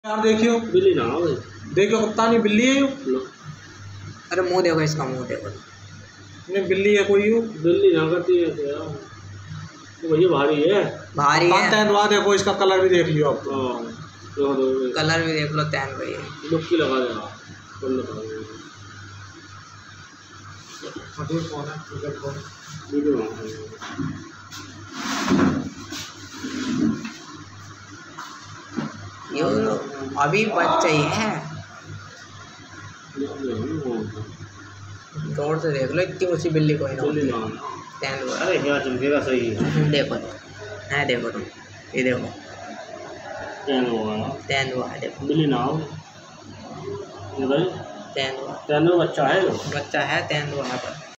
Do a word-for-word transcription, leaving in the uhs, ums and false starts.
यार देखियो बिल्ली ना भाई, देखियो कप्तानी बिल्ली है यो। अरे मुंह देखो इसका, मुंह देखो। नहीं बिल्ली है कोई यो। बिल्ली ना करती है तो यार तो भैया भारी है, भारी है। तैनवा देखो, इसका कलर भी देख लियो आप। हाँ देखो दो कलर भी देख लो, तैन भाई लुक्की लगा देना कौन लगा देना वीडियो बना यो अभी बच्चे ही हैं। जोर से देख लो, इतनी ऊंची बिल्ली कोई ना होती है। तैन वो अरे क्या चमकेगा सही है। देखो है, देखो तुम ये देखो, तैन हुआ तैन वो है, देखो बिल्ली ना हो ये भाई तैन वो तैन वो बच्चा है, बच्चा है, तैन वो है पर